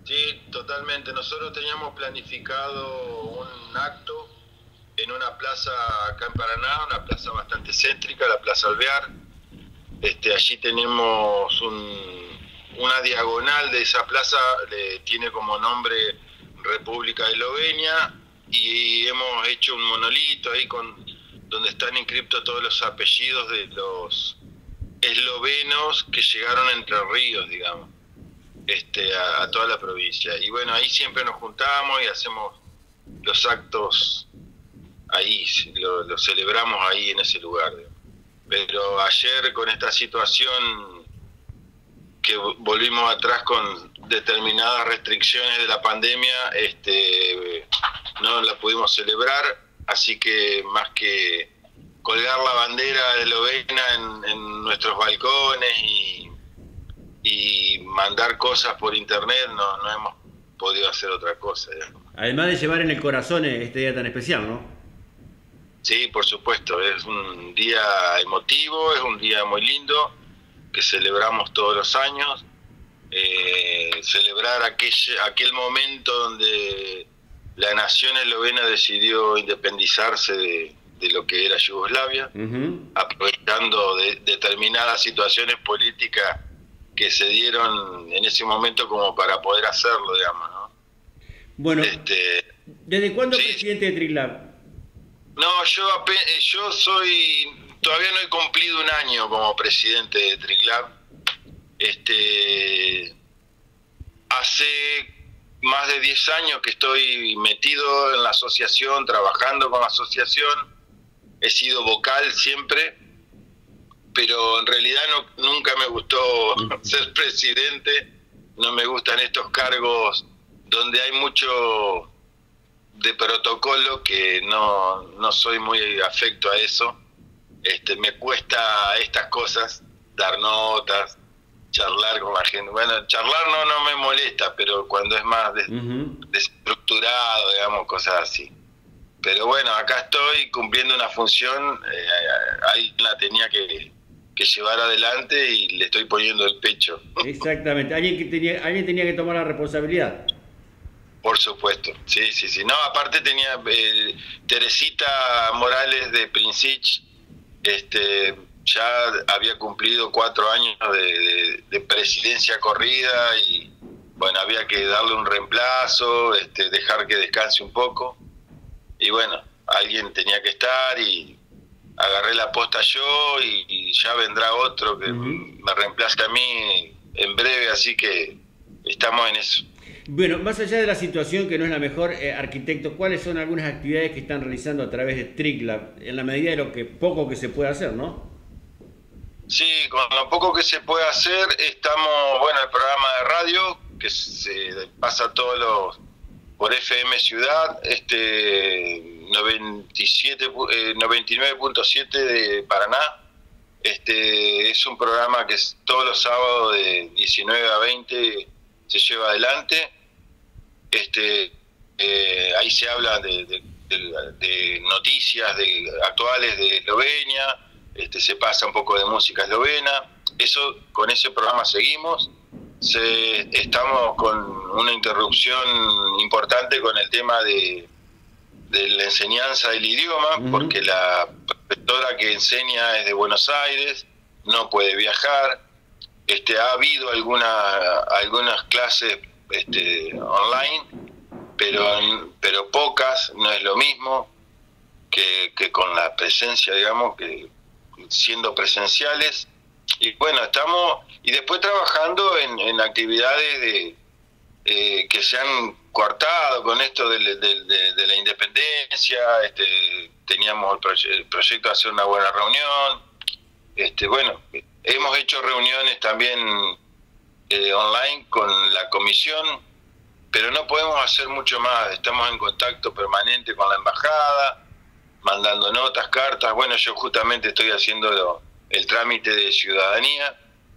Sí, totalmente. Nosotros teníamos planificado un acto en una plaza acá en Paraná, una plaza bastante céntrica, la Plaza Alvear. Allí tenemos una diagonal de esa plaza, tiene como nombre República de Eslovenia, y hemos hecho un monolito ahí donde están inscriptos todos los apellidos de los eslovenos que llegaron a Entre Ríos, digamos, a toda la provincia. Y bueno, ahí siempre nos juntamos y hacemos los actos ahí, lo celebramos ahí en ese lugar, digamos. Pero ayer con esta situación que volvimos atrás con determinadas restricciones de la pandemia, no la pudimos celebrar, así que más que colgar la bandera eslovena en nuestros balcones y mandar cosas por internet, no hemos podido hacer otra cosa, digamos. Además de llevar en el corazón este día tan especial, ¿no? Sí, por supuesto, es un día emotivo, es un día muy lindo que celebramos todos los años. Celebrar aquel momento donde la nación eslovena decidió independizarse de lo que era Yugoslavia, aprovechando de determinadas situaciones políticas que se dieron en ese momento como para poder hacerlo, digamos, ¿no? Bueno, ¿desde cuándo Sí. presidente de Triglav? No, yo todavía no he cumplido un año como presidente de Triglav. Hace más de 10 años que estoy metido en la asociación, trabajando con la asociación. He sido vocal siempre, pero en realidad nunca me gustó ser presidente. No me gustan estos cargos donde hay mucho de protocolo, que no soy muy afecto a eso. Me cuesta estas cosas, dar notas, charlar con la gente. Bueno, charlar no me molesta, pero cuando es más desestructurado, digamos, cosas así. Pero bueno, acá estoy cumpliendo una función, ahí la tenía que llevar adelante y le estoy poniendo el pecho. Exactamente, alguien tenía que tomar la responsabilidad. Por supuesto, sí. No, aparte tenía Teresita Morales de Princich, ya había cumplido 4 años de presidencia corrida y bueno, había que darle un reemplazo, dejar que descanse un poco. Y bueno, alguien tenía que estar y agarré la posta yo y ya vendrá otro que me reemplace a mí en breve, así que estamos en eso. Bueno, más allá de la situación que no es la mejor, arquitecto, ¿cuáles son algunas actividades que están realizando a través de Triglav en la medida de lo que poco que se puede hacer, ¿no? Sí, con lo poco que se puede hacer, estamos, bueno, el programa de radio que se pasa por FM Ciudad, 99.7 de Paraná. Es un programa que todos los sábados de 19 a 20 se lleva adelante. Ahí se habla de noticias actuales de Eslovenia, se pasa un poco de música eslovena. Con ese programa seguimos. Estamos con una interrupción importante con el tema de la enseñanza del idioma, porque la profesora que enseña es de Buenos Aires, no puede viajar. Ha habido algunas clases online, pero pocas, no es lo mismo que con la presencia, digamos, que siendo presenciales. Y bueno, y después trabajando en actividades que se han coartado con esto de la independencia. Teníamos el proyecto de hacer una buena reunión. Bueno, hemos hecho reuniones también online con la comisión, pero no podemos hacer mucho más. Estamos en contacto permanente con la embajada, mandando notas, cartas. Bueno, yo justamente estoy haciendo el trámite de ciudadanía,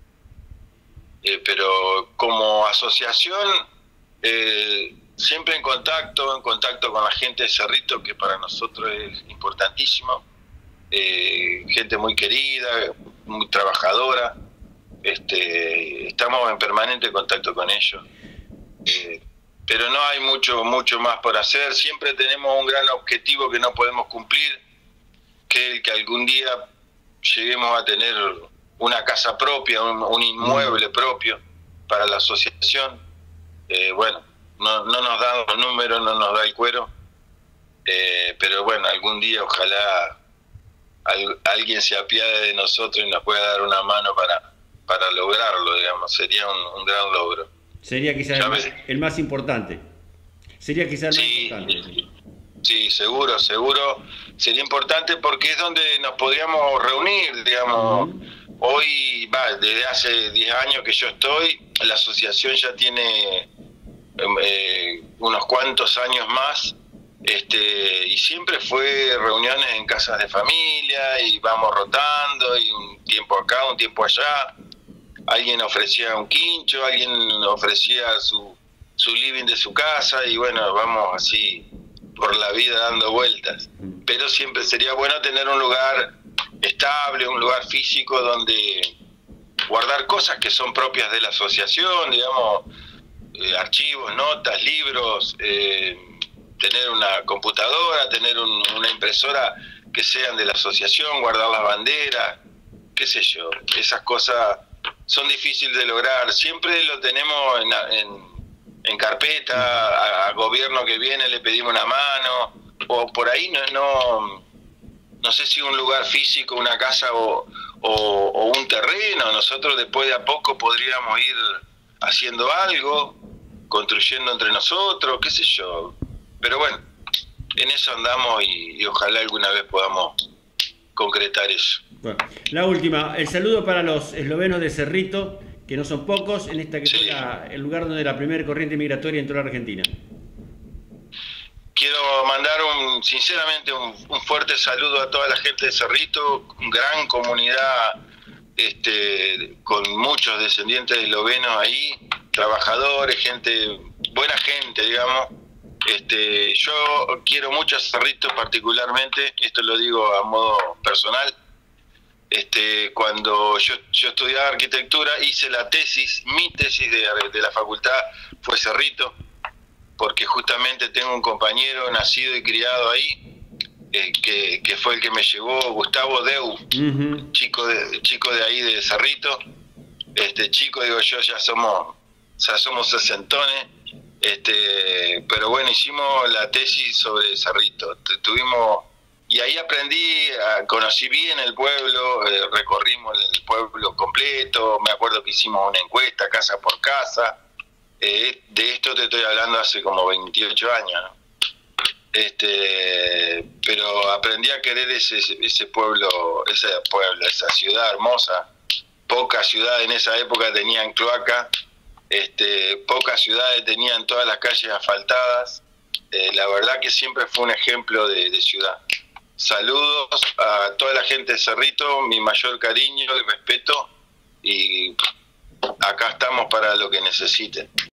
pero como asociación, siempre en contacto con la gente de Cerrito, que para nosotros es importantísimo. Gente muy querida, muy trabajadora. Estamos en permanente contacto con ellos. pero no hay mucho más por hacer. Siempre tenemos un gran objetivo que no podemos cumplir, que es el que algún día lleguemos a tener una casa propia, un inmueble propio para la asociación. Bueno, no nos dan los números, no nos da el cuero, pero bueno, algún día ojalá alguien se apiade de nosotros y nos pueda dar una mano para lograrlo, digamos. Sería un gran logro. Sería quizás el más importante. Sería quizás el más importante. Sí, seguro. Sería importante porque es donde nos podríamos reunir, digamos. Hoy, desde hace 10 años que yo estoy, la asociación ya tiene unos cuantos años más, y siempre fue reuniones en casas de familia y vamos rotando, y un tiempo acá, un tiempo allá. Alguien ofrecía un quincho, alguien ofrecía su living de su casa, y bueno, vamos así por la vida dando vueltas. Pero siempre sería bueno tener un lugar estable, un lugar físico donde guardar cosas que son propias de la asociación, digamos, archivos, notas, libros, tener una computadora, tener una impresora que sean de la asociación, guardar las banderas, qué sé yo. Esas cosas son difíciles de lograr. Siempre lo tenemos en carpeta. A gobierno que viene le pedimos una mano, o por ahí no sé si un lugar físico, una casa o un terreno. Nosotros después de a poco podríamos ir haciendo algo, construyendo entre nosotros, qué sé yo. Pero bueno, en eso andamos, y ojalá alguna vez podamos concretar eso. Bueno, la última, el saludo para los eslovenos de Cerrito, que no son pocos, en esta que fue el lugar donde la primera corriente migratoria entró a la Argentina. Quiero mandar sinceramente un fuerte saludo a toda la gente de Cerrito, gran comunidad, con muchos descendientes de eslovenos ahí, trabajadores, buena gente, digamos. Yo quiero mucho a Cerrito particularmente, esto lo digo a modo personal. Cuando yo estudiaba arquitectura, hice mi tesis de la facultad fue Cerrito, porque justamente tengo un compañero nacido y criado ahí, que fue el que me llevó, Gustavo Deu, chico de ahí de Cerrito. Chico, digo yo, ya somos sesentones, pero bueno, hicimos la tesis sobre Cerrito. Y ahí conocí bien el pueblo, recorrimos el pueblo completo. Me acuerdo que hicimos una encuesta casa por casa. De esto te estoy hablando hace como 28 años, ¿no? Pero aprendí a querer ese pueblo, esa ciudad hermosa. Pocas ciudades en esa época tenían cloaca, pocas ciudades tenían todas las calles asfaltadas. La verdad que siempre fue un ejemplo de ciudad. Saludos a toda la gente de Cerrito, mi mayor cariño y respeto, y acá estamos para lo que necesiten.